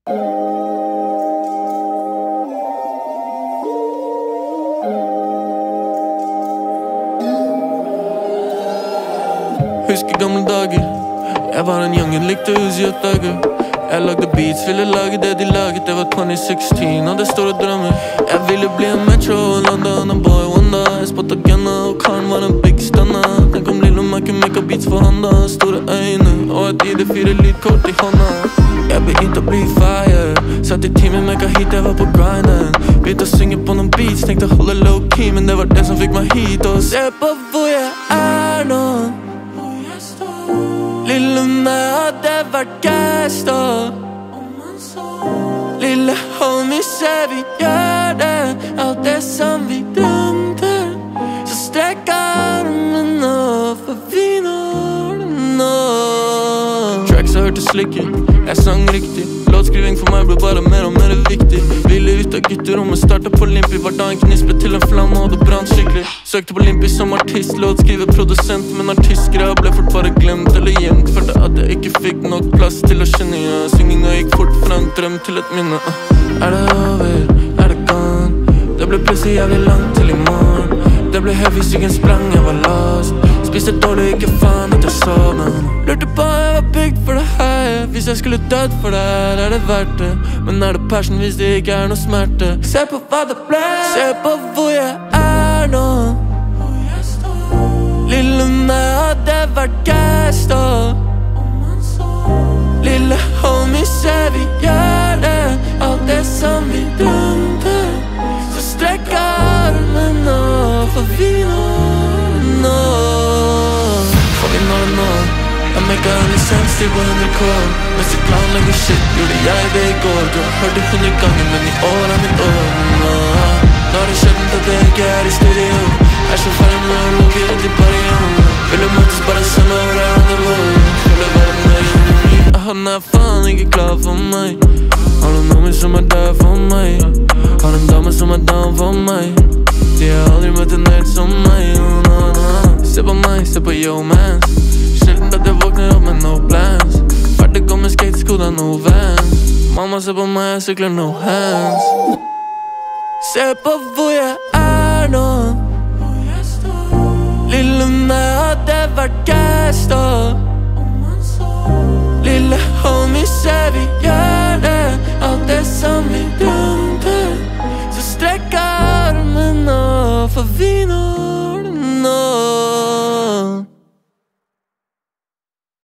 Husker gamle dager. Jeg var en young, likte Uzi og Thugger. Jeg lagde beats, ville lage det de laget. Det var 2016, hadde store drømmer. Jeg ville bli en Metro, London og boy Wanda. Jeg spotta gunna, og karen var en big stunner. Tenk om Lil Mac kunne make beats for han da. Store øyne, og et ID4 lydkort i hånda. Jeg begynte å bli fire. Satt i timen, mekka hit, jeg var på grinden. Begynte å synge på noen beats, tenkte å holde low-key. Men det var det som fikk meg hit. Og se på hvor jeg er nå. Lille meg hadde vært gæst og lille homie, se vi gjør det. Alt det som vi drømte. Så strekk armen opp, for vi når det nå. Tracks har hørtes slik ut, jeg sang riktig. Låtskriving for meg ble bare mer og mer viktig. Ville ut av gutterommet, startet på Limpi. Var da en knispe til en flamme, og det brant skikkelig. Søkte på Limpi som artist, låtskriver, produsent. Men artistgreia ble fort bare glemt eller gjemt. Følte at jeg ikke fikk nok plass til å kjenne. Ja, synginga gikk fort fra en drøm til et minne. Er det over? Er det gone? Det ble plutselig jævlig langt til i morgen. Det ble heavy, syken sprang, jeg var lost. Spiste dårlig, ikke faen at jeg sovna. Lurte på jeg var bygd for det her. Hvis jeg skulle dødd for det her, er det verdt det. Men er det passion hvis det ikke er noe smerte? Se på hva det ble. Se på hvor jeg er nå. Lille meg hadde vært gæst og lille homie, se vi gjør det. Alt det som vi drømte. Så strekk armen nå, for vi når det nå. For vi når det nå. Jeg mekka en lisens til på 100K. Mens jeg planlegger shit, gjorde jeg det i går. Du har hørt det 100 ganger, men i år er mitt år. Nå har det skjedd at jeg ikke er i studio. Jeg er så ferdig med å lukke ut i barrieren. Ville møtes, bare send meg over der undervold. Skulle være med. Han er faen ikke klar for meg. Har noen nummer som er der for meg. Har en dame som er down for meg. De har aldri møtt en nerd som meg. Se på meg, se på yo man. Sjelden at jeg våkner opp med no plans. Ferdig gå med skatesko, det er no vans. Mamma se på meg, jeg sykler no hands. Se på hvor jeg er nå. Lille meg hadde vært gæst og